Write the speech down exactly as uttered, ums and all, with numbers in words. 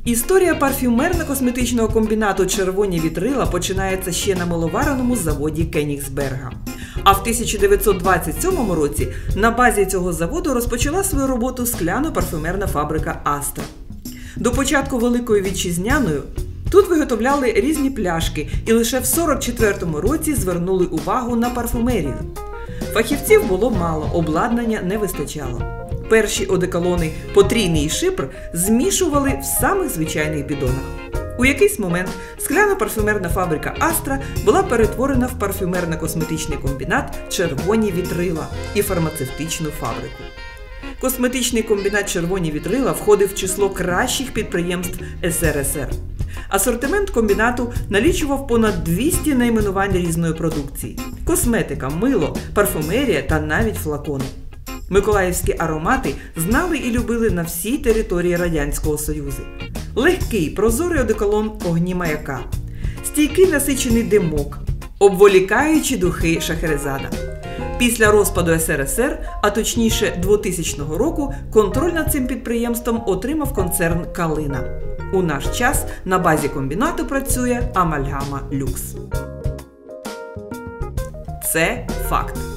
Історія парфюмерно-косметичного комбінату «Червоні вітрила» починається ще на миловареному заводі Кенігсберга. А в тисяча дев'ятсот двадцять сьомому році на базі цього заводу розпочала свою роботу скляно-парфюмерна фабрика «Астра». До початку Великої Вітчизняної тут виготовляли різні пляшки і лише в сорок четвертому році звернули увагу на парфумерію. Фахівців було мало, обладнання не вистачало. Перші одеколони «Потрійний шипр» змішували в самих звичайних бідонах. У якийсь момент скляно-парфюмерна фабрика «Астра» була перетворена в парфюмерно-косметичний комбінат «Червоні вітрила» і фармацевтичну фабрику. Косметичний комбінат «Червоні вітрила» входив в число кращих підприємств ес ер ес ер. Асортимент комбінату налічував понад двісті найменувань різної продукції – косметика, мило, парфумерія та навіть флакони. Миколаївські аромати знали і любили на всій території Радянського Союзу. Легкий, прозорий одеколон «Огні маяка», стійкий насичений димок, обволікаючі духи Шахерезада. Після розпаду ес ер ес ер, а точніше двотисячного року, контроль над цим підприємством отримав концерн «Калина». У наш час на базі комбінату працює «Амальгама Люкс». Це факт.